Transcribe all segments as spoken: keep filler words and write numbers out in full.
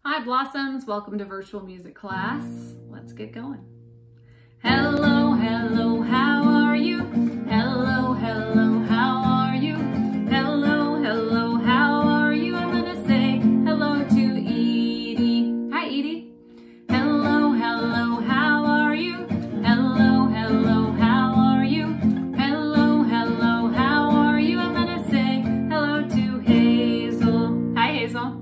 Hi Blossoms, welcome to virtual music class. Let's get going. Hello, hello, how are you? Hello, hello, how are you? Hello, hello, how are you? I'm gonna say hello to Edie. Hi Edie. Hello, hello, how are you? Hello, hello, how are you? Hello, hello, how are you? I'm gonna say hello to Hazel. Hi Hazel.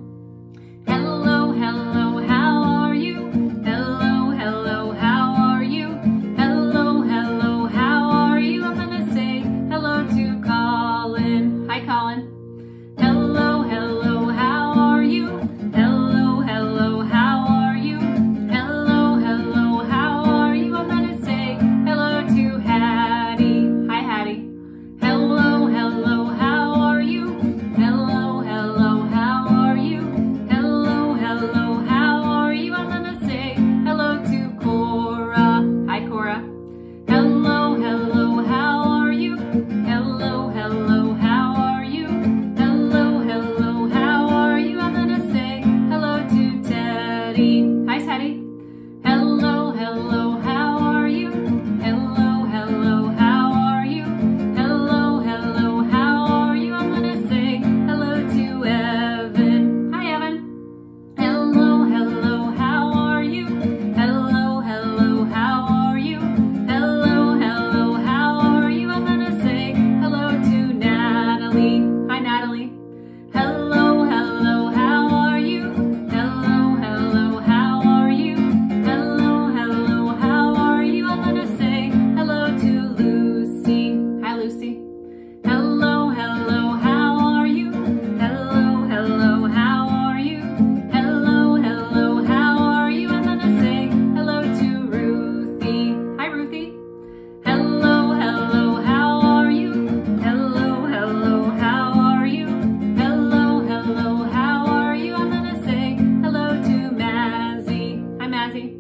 Hello, hello, how are you? Hello, hello, how are you? Hello, hello, how are you? I'm gonna say hello to Colin. Hi, Colin. Hello, hello, how are you? Hello, hello, how are you? Hello, hello, how are you? I'm gonna say hello to Hattie. Hi, Hattie. Hello, hello, how are you? Hello, hello, how are you? Hello, hello, how are you? I'm gonna say hello to Cora. Hi, Cora. Hello, hello, how are you? Hello, hello, how are you? Hello, hello, how are you? I'm gonna say hello to Teddy. Hi, Teddy. Hello, hello, how are you? Hello, hello, how are you? Hello, hello, how are you? I'm gonna say hello to Evan. Hi, Evan. Hello, hello, how are you? Hello, hello, how are you? Hello, hello, how are you? I'm gonna say hello to Natalie. Hi, Natalie. Hello, hello, how are you? Hello, hello, how are you? Hello, hello, how are you? I'm gonna say hello to Lucy. Hi, Lucy. Hello, hello, how are you? Hello, hello, how are you? Hello, hello, how are you? I'm gonna say hello to Ruthie. Hi, Ruthie. Hello, hello, how are you? Hello, hello, how are you? Hello, hello, how are you? I'm gonna say hello to Mazzy. Hi, Mazzy.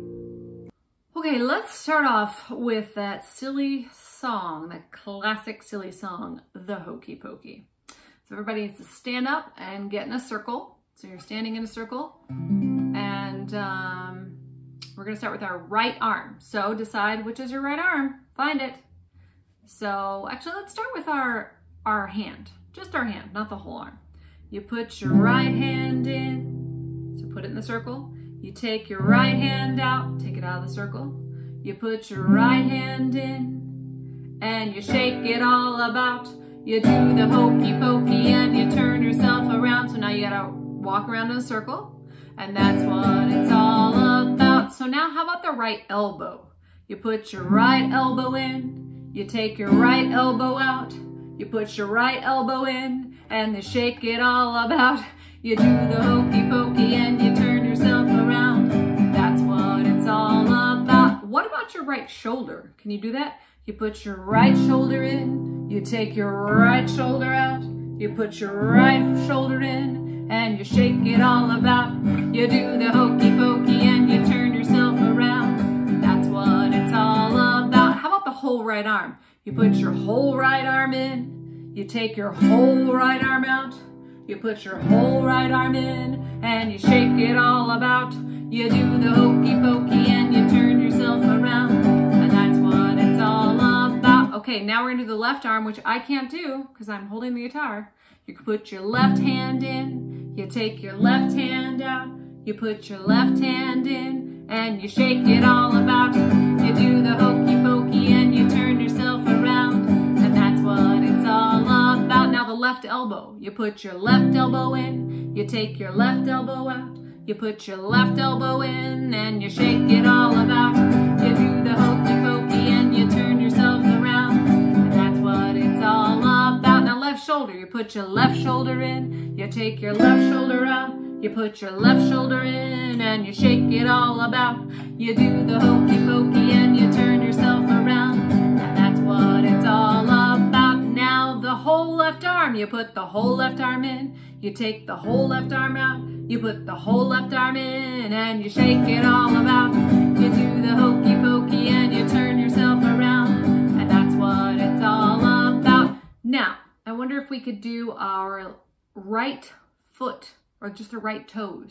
Okay, let's start off with that silly song, that classic silly song, The Hokey Pokey. So everybody needs to stand up and get in a circle. So you're standing in a circle, and um, we're gonna start with our right arm. So decide which is your right arm, find it. So actually let's start with our, our hand, just our hand, not the whole arm. You put your right hand in, so put it in the circle. You take your right hand out, take it out of the circle. You put your right hand in, and you shake it all about. You do the hokey pokey and you turn yourself around. So now you gotta walk around in a circle, and that's what it's all about. So now how about the right elbow? You put your right elbow in, you take your right elbow out, you put your right elbow in, and you shake it all about. You do the hokey pokey and you turn yourself around. That's what it's all about. What about your right shoulder? Can you do that? You put your right shoulder in, you take your right shoulder out, you put your right shoulder in, and you shake it all about. You do the hokey pokey and you turn yourself around. That's what it's all about. How about the whole right arm? You put your whole right arm in, you take your whole right arm out, you put your whole right arm in, and you shake it all about. You do the hokey pokey and you turn yourself around. And that's what it's all about. Okay, now we're gonna do the left arm, which I can't do because I'm holding the guitar. You can put your left hand in, you take your left hand out, you put your left hand in, and you shake it all about. You do the hokey pokey and you turn yourself around. And that's what it's all about. Now the left elbow. You put your left elbow in, you take your left elbow out, you put your left elbow in, and you shake it all about. You do the hokey pokey and you turn yourself around. And that's what it's all about. Now left shoulder. You put your left shoulder in, you take your left shoulder out, you put your left shoulder in, and you shake it all about. You do the hokey pokey and you turn yourself around. And that's what it's all about. Now the whole left arm. You put the whole left arm in, you take the whole left arm out, you put the whole left arm in, and you shake it all about. You do the hokey pokey and you turn yourself around. And that's what it's all about. Now, I wonder if we could do our right foot, or just the right toes.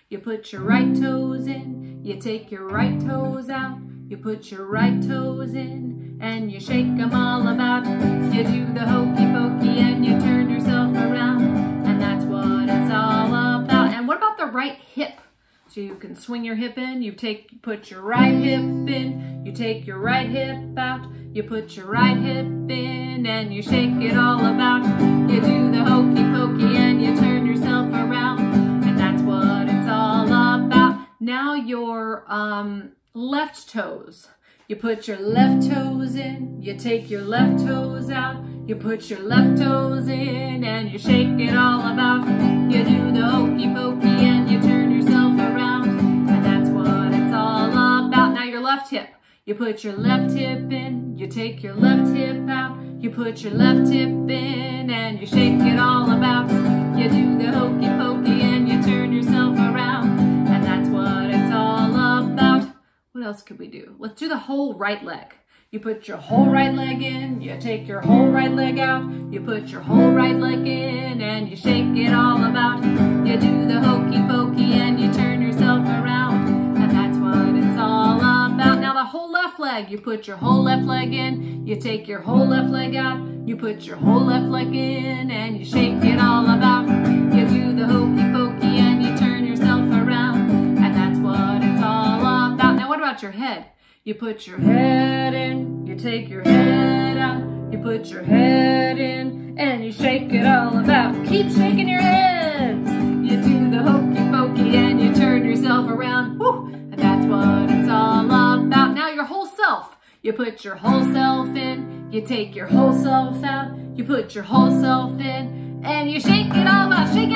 You put your right toes in, you take your right toes out. You put your right toes in, and you shake them all about. You do the hokey pokey, and you turn yourself around. And that's what it's all about. And what about the right hip? So you can swing your hip in, you take, put your right hip in, you take your right hip out, you put your right hip in, and you shake it all about. You do the hokey pokey, and you turn yourself around, and that's what it's all about. Now your um, left toes. You put your left toes in, you take your left toes out, you put your left toes in, and you shake it all about. You do the hokey pokey, and you turn yourself around, and that's what it's all about. Now your left hip. You put your left hip in, you take your left hip out, you put your left hip in, and you shake it all about. You do the hokey pokey, and you turn yourself around, and that's what it's all about. What else could we do? Let's do the whole right leg. You put your whole right leg in, you take your whole right leg out, you put your whole right leg in, and you shake it all about. You do the hokey pokey, and you turn yourself around, and that's what it's all about. Now the whole left leg, you put your whole left leg in, you take your whole left leg out, you put your whole left leg in, and you shake it all about. You do the hokey pokey, and you turn yourself around, and that's what it's all about. Now what about your head? You put your head in, you take your head out, you put your head in, and you shake it all about. Keep shaking your head. You do the hokey pokey, and you turn yourself around. Woo! And that's what it's all about. Now your whole self. You put your whole self in, you take your whole self out, you put your whole self in, and you shake it all about. Shake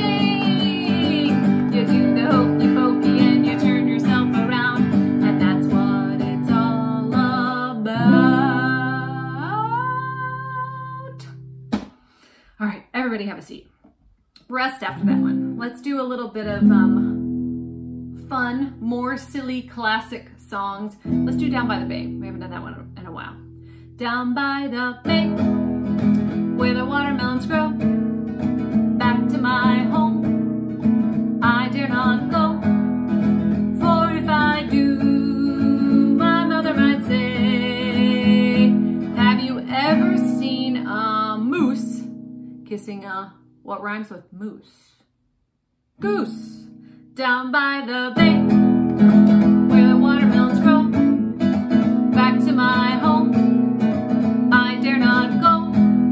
everything. You do the hokey pokey, and you turn yourself around. All right, everybody have a seat. Rest after that one. Let's do a little bit of um, fun, more silly classic songs. Let's do Down by the Bay. We haven't done that one in a while. Down by the bay, where the watermelons grow, back to my home, I dare not go. For if I do, my mother might say, have you ever seen a moose kissing a, what rhymes with moose? Goose. Down by the bay, where the watermelons grow, back to my home, I dare not go.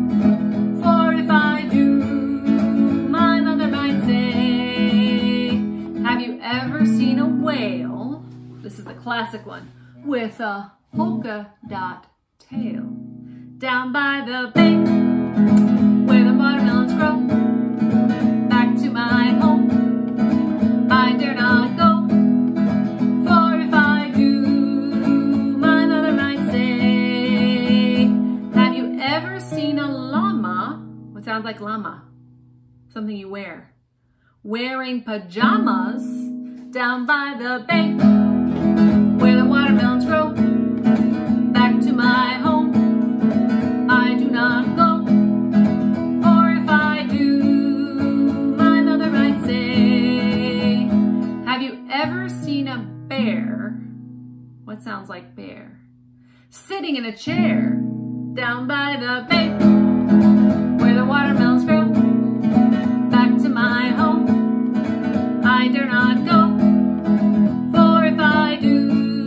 For if I do, my mother might say, have you ever seen a whale? This is the classic one, with a polka dot tail. Down by the bay, where the watermelons grow, back to my home, I dare not go. For if I do, my mother might say, have you ever seen a llama? What sounds like llama? Something you wear. Wearing pajamas down by the bay, where the watermelons grow, back to my home, I do not go. For if I do, my mother might say, have you ever seen a bear? What sounds like bear? Sitting in a chair down by the bay, where the watermelons grow, back to my home, I dare not go. For if I do,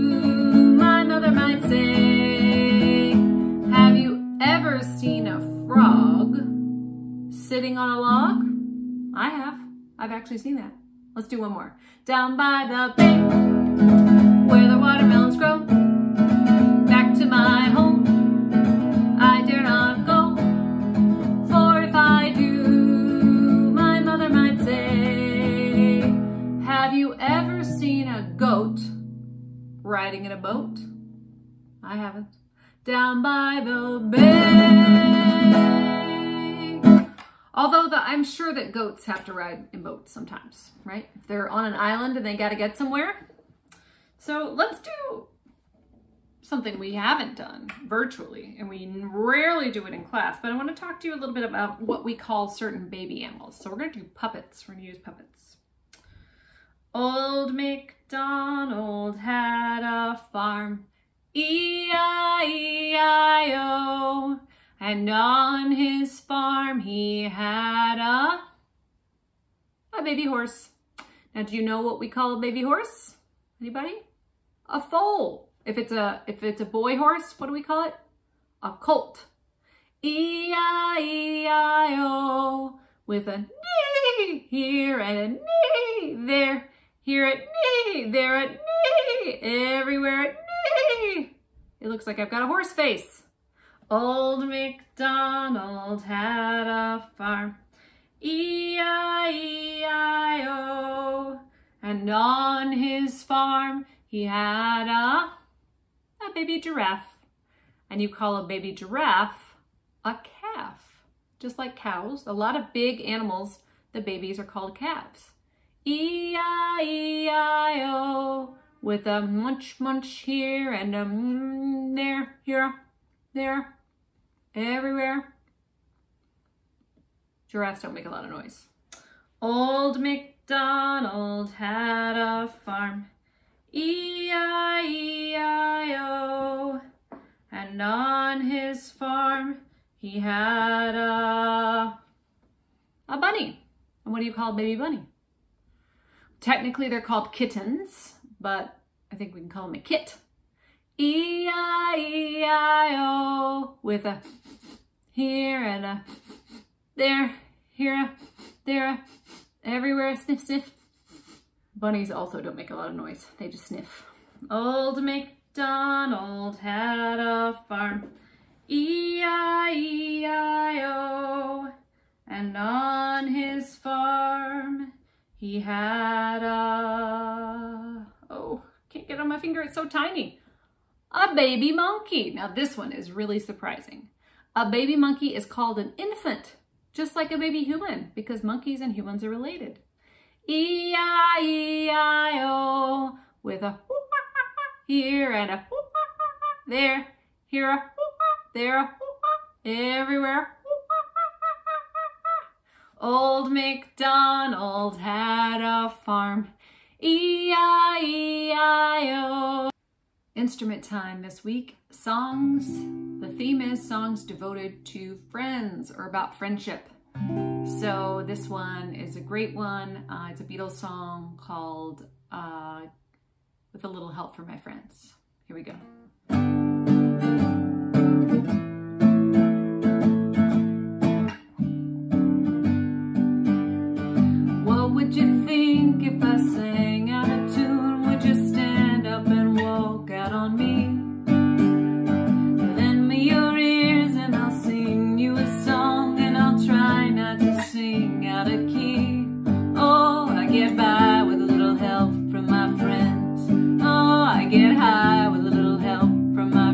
my mother might say, have you ever seen a frog sitting on a log? I have. I've actually seen that. Let's do one more. Down by the bay, where the watermelons grow, back to my home, I dare not go. For if I do, my mother might say, have you ever seen a goat riding in a boat? I haven't. Down by the bay. Although the, I'm sure that goats have to ride in boats sometimes, right? If they're on an island and they got to get somewhere. So let's do something we haven't done virtually, and we rarely do it in class, but I want to talk to you a little bit about what we call certain baby animals. So we're going to do puppets. We're going to use puppets. Old MacDonald had a farm, E I E I O, and on his farm he had a, a baby horse. Now, do you know what we call a baby horse? Anybody? A foal. If it's a, if it's a boy horse, what do we call it? A colt. E I E I O, with a knee here and a knee there. Here at knee, there at knee, everywhere at knee. It looks like I've got a horse face. Old MacDonald had a farm, E I E I O, and on his farm he had a, a baby giraffe. And you call a baby giraffe a calf. Just like cows, a lot of big animals, the babies are called calves. E I E I O, with a munch munch here and a mm there, here, there, everywhere. Giraffes don't make a lot of noise. Old MacDonald had a farm, E I E I O, and on his farm he had a, a bunny. And what do you call a baby bunny? Technically, they're called kittens, but I think we can call them a kit. E I E I O, with a here and a there, here, there, everywhere, sniff, sniff. Bunnies also don't make a lot of noise. They just sniff. Old MacDonald had a farm, E I E I O, and on his farm he had a, oh, can't get it on my finger, it's so tiny. A baby monkey. Now this one is really surprising. A baby monkey is called an infant, just like a baby human, because monkeys and humans are related. E I E I O, with a here and a there, here, there, everywhere. Old MacDonald had a farm, E I E I O. Instrument time this week, songs. The theme is songs devoted to friends or about friendship. So this one is a great one. Uh, it's a Beatles song called uh, With a Little Help from My Friends. Here we go. Would you think if I sang out of tune? Would you stand up and walk out on me? Lend me your ears and I'll sing you a song, and I'll try not to sing out of key. Oh, I get by with a little help from my friends. Oh, I get high with a little help from my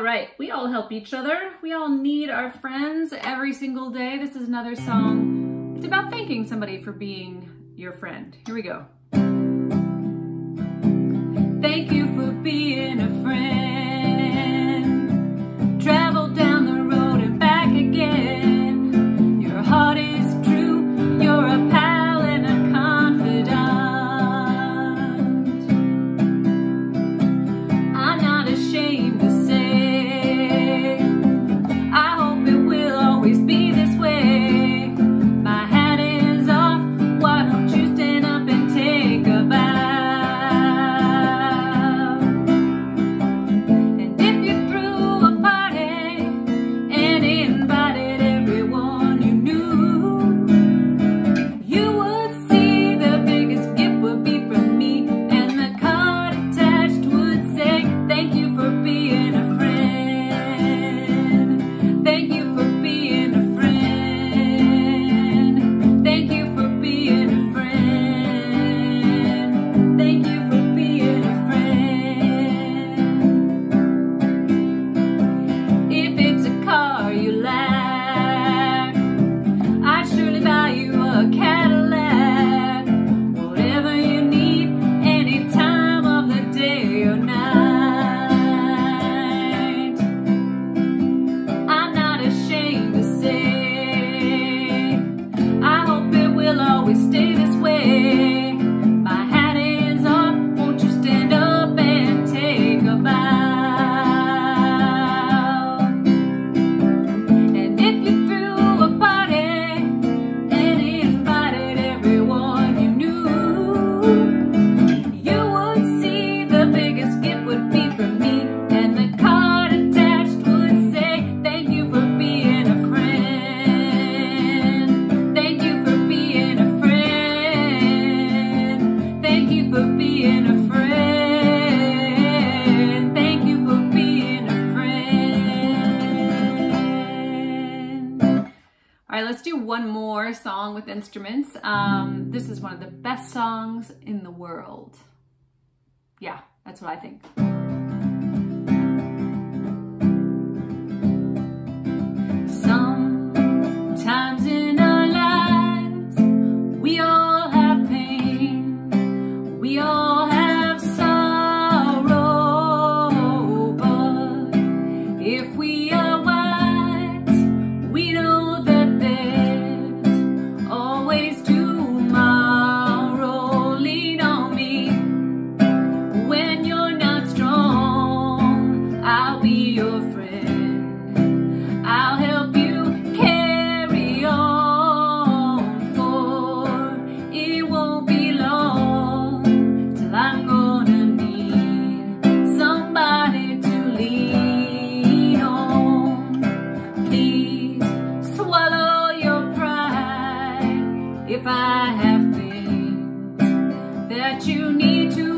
All right, we all help each other. We all need our friends every single day. This is another song. It's about thanking somebody for being your friend. Here we go. Thank you for being a friend. Travel down the road and back again. Your heart is true. You're a pal and a confidant. I'm not ashamed to say, I hope it will always be this way. My hat is off. Why don't you stand up and take a bow? One more song with instruments. Um, this is one of the best songs in the world. Yeah, that's what I think. Sometimes in our lives, we all have pain. We all have sorrow. But if we are wise, we know if I have things that you need to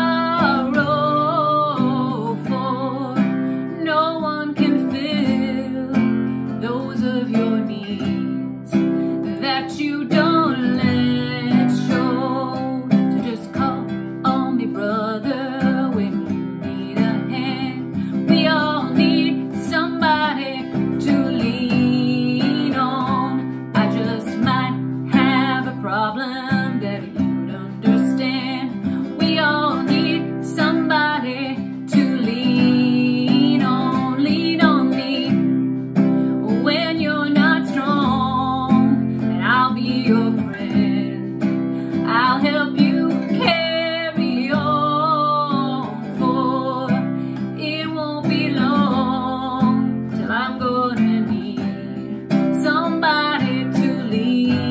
borrow for, no one can fill those of your needs that you don't let show. So just call on me, brother, when you need a hand. We all need somebody to lean on. I just might problem that you'd understand. We all need somebody to lean on. Lean on me when you're not strong, and I'll be your friend. I'll help you carry on, for it won't be long till I'm gonna need somebody to lean.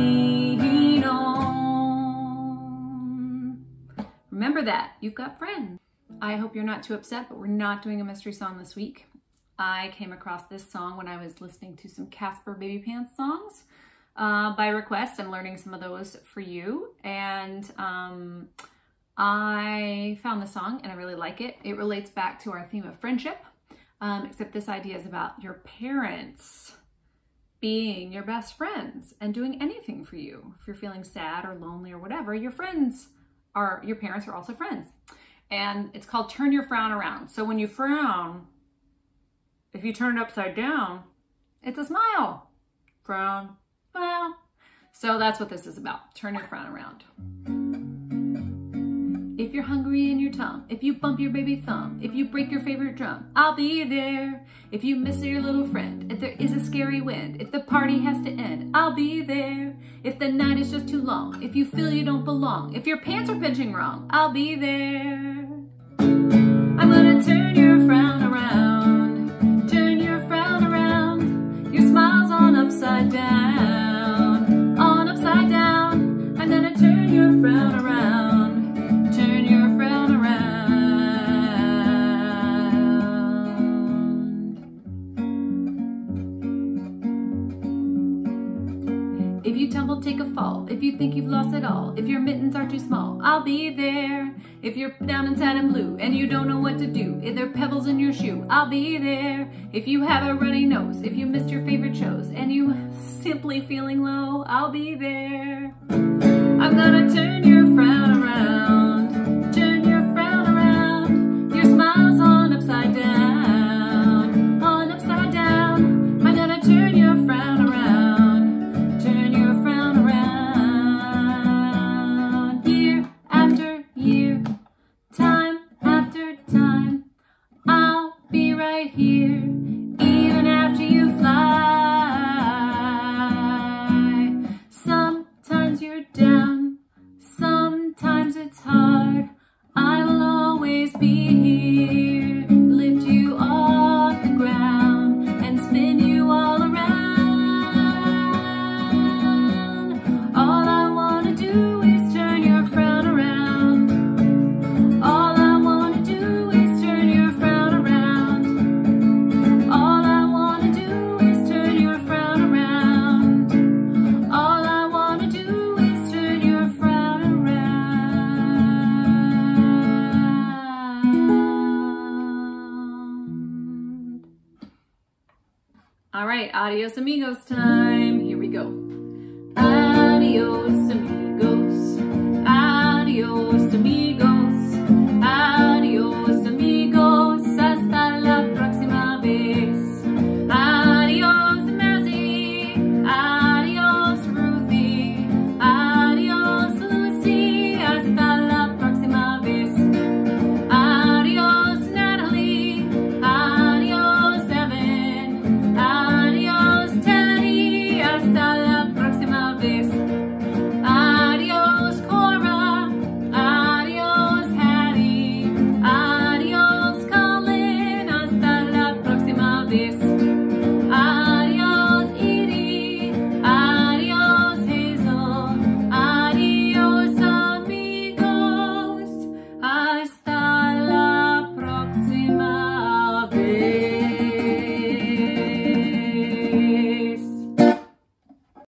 Remember that, you've got friends. I hope you're not too upset, but we're not doing a mystery song this week. I came across this song when I was listening to some Casper Baby Pants songs uh, by request. I'm learning some of those for you. And um, I found the song and I really like it. It relates back to our theme of friendship, um, except this idea is about your parents being your best friends and doing anything for you. If you're feeling sad or lonely or whatever, your friends are, your parents are also friends. And it's called Turn Your Frown Around. So when you frown, If you turn it upside down, it's a smile. Frown, smile. So that's what this is about. Turn your frown around. If you're hungry in your tongue, if you bump your baby thumb, if you break your favorite drum, I'll be there. If you miss your little friend, if there is a scary wind, if the party has to end, I'll be there. If the night is just too long, if you feel you don't belong, if your pants are pinching wrong, I'll be there. I'm gonna turn your frown around, turn your frown around, your smile's on upside down, on upside down. I'm gonna turn your frown around, turn your frown around. If you tumble, take a fall. If you think you've lost it all, if your mittens are too small, I'll be there. If you're down and sad and blue and you don't know what to do, if there are pebbles in your shoe, I'll be there. If you have a runny nose, if you missed your favorite shows and you simply feeling low, I'll be there. I'm gonna turn your frown around, turn your frown around, your smile's on upside down, on upside down. I'm gonna turn your frown around, turn your frown around. Year after year, time after time, I'll be right here, even after you fly. Sometimes you're down, sometimes it's hard, I will always be here, lift you off the ground and spin you all around. All I wanna do is turn your frown around. All I wanna do is turn your frown around. All I wanna do is turn your frown around. All I wanna do is turn your frown around. All right, adios amigos time. Here we go. Adios amigos.